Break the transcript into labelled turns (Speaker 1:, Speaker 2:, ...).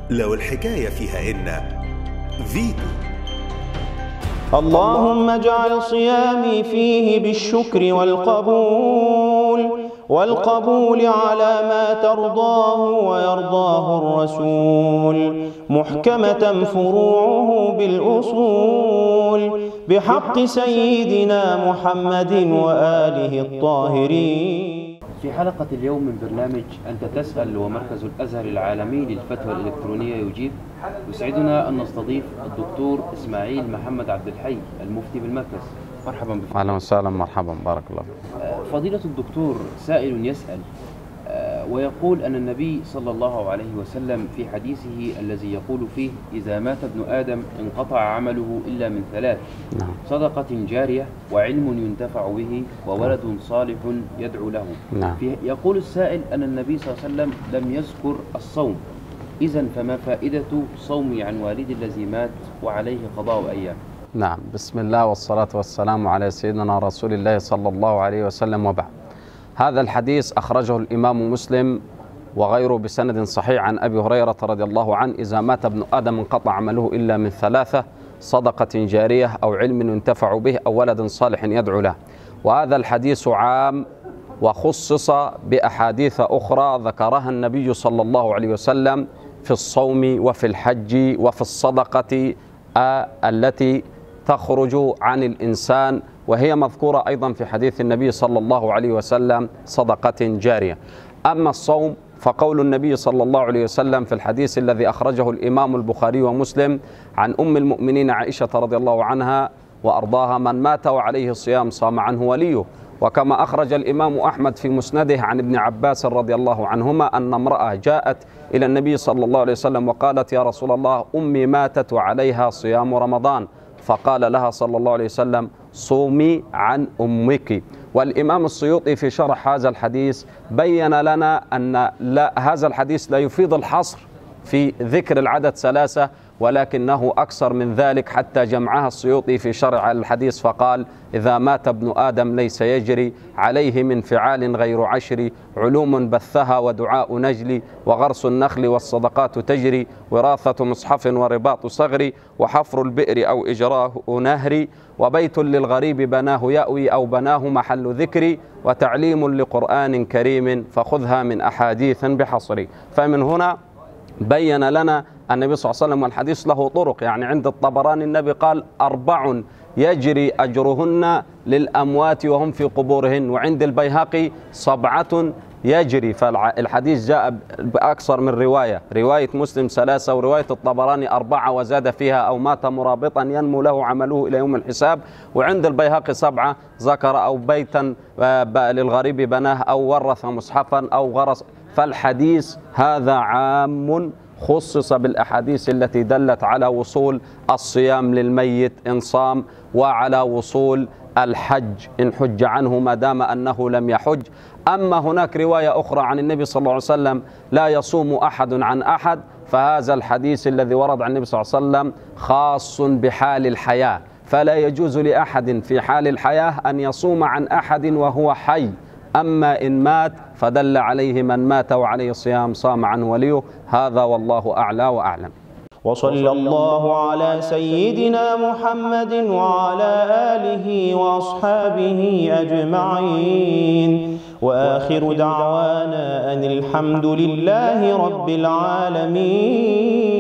Speaker 1: لو الحكاية فيها إن فيتو.
Speaker 2: اللهم اجعل صيامي فيه بالشكر والقبول على ما ترضاه ويرضاه الرسول، محكمة فروعه بالأصول، بحق سيدنا محمد وآله الطاهرين.
Speaker 3: في حلقة اليوم من برنامج أنت تسأل ومركز الأزهر العالمي للفتوى الإلكترونية يجيب، يسعدنا أن نستضيف الدكتور إسماعيل محمد عبد الحي المفتي بالمركز. مرحبا بك.
Speaker 4: أهلا وسهلا، مرحبا، بارك الله فيك.
Speaker 3: فضيلة الدكتور، سائل يسأل ويقول أن النبي صلى الله عليه وسلم في حديثه الذي يقول فيه إذا مات ابن آدم انقطع عمله إلا من ثلاث: صدقة جارية، وعلم ينتفع به، وولد صالح يدعو له. يقول السائل أن النبي صلى الله عليه وسلم لم يذكر الصوم، إذن فما فائدة صومي عن والد الذي مات وعليه قضاء أيام؟
Speaker 4: نعم، بسم الله والصلاة والسلام على سيدنا رسول الله صلى الله عليه وسلم، وبعد. هذا الحديث أخرجه الإمام مسلم وغيره بسند صحيح عن أبي هريرة رضي الله عنه: إذا مات ابن آدم انقطع عمله إلا من ثلاثة: صدقة جارية، أو علم ينتفع به، أو ولد صالح يدعو له. وهذا الحديث عام وخصص بأحاديث أخرى ذكرها النبي صلى الله عليه وسلم في الصوم وفي الحج وفي الصدقة التي تخرج عن الإنسان، وهي مذكورة أيضا في حديث النبي صلى الله عليه وسلم: صدقة جارية. أما الصوم فقول النبي صلى الله عليه وسلم في الحديث الذي أخرجه الإمام البخاري ومسلم عن أم المؤمنين عائشة رضي الله عنها وأرضاها: من مات وعليه صيام صام عنه وليه. وكما أخرج الإمام أحمد في مسنده عن ابن عباس رضي الله عنهما أن امرأة جاءت إلى النبي صلى الله عليه وسلم وقالت: يا رسول الله، أمي ماتت وعليها صيام رمضان. فقال لها صلى الله عليه وسلم: صومي عن أمك. والإمام السيوطي في شرح هذا الحديث بين لنا أن هذا الحديث لا يفيد الحصر في ذكر العدد ثلاثة، ولكنه أكثر من ذلك، حتى جمعها السيوطي في شرح الحديث فقال: إذا مات ابن آدم ليس يجري عليه من فعال غير عشر: علوم بثها ودعاء نجلي، وغرس النخل والصدقات تجري، وراثة مصحف ورباط صغري، وحفر البئر أو إجراه نهري، وبيت للغريب بناه يأوي أو بناه محل ذكري، وتعليم لقرآن كريم فخذها من أحاديث بحصري. فمن هنا بين لنا النبي صلى الله عليه وسلم، والحديث له طرق، يعني عند الطبراني النبي قال: 4 يجري أجرهن للأموات وهم في قبورهن، وعند البيهقي 7 يجري. فالحديث جاء بأكثر من رواية مسلم 3 ورواية الطبراني 4 وزاد فيها: أو مات مرابطا ينمو له عمله إلى يوم الحساب. وعند البيهقي 7 ذكر: أو بيتا للغريب بناه، أو ورث مصحفا، أو غرس. فالحديث هذا عام خصص بالأحاديث التي دلت على وصول الصيام للميت إن صام، وعلى وصول الحج إن حج عنه ما دام أنه لم يحج. أما هناك رواية أخرى عن النبي صلى الله عليه وسلم: لا يصوم أحد عن أحد، فهذا الحديث الذي ورد عن النبي صلى الله عليه وسلم خاص بحال الحياة، فلا يجوز لأحد في حال الحياة أن يصوم عن أحد وهو حي. أما إن مات فدل عليه من مات وعليه صيام صام عنه وليه. هذا والله أعلى وأعلم.
Speaker 2: وصلى الله على سيدنا محمد وعلى آله وأصحابه أجمعين، وآخر دعوانا أن الحمد لله رب العالمين.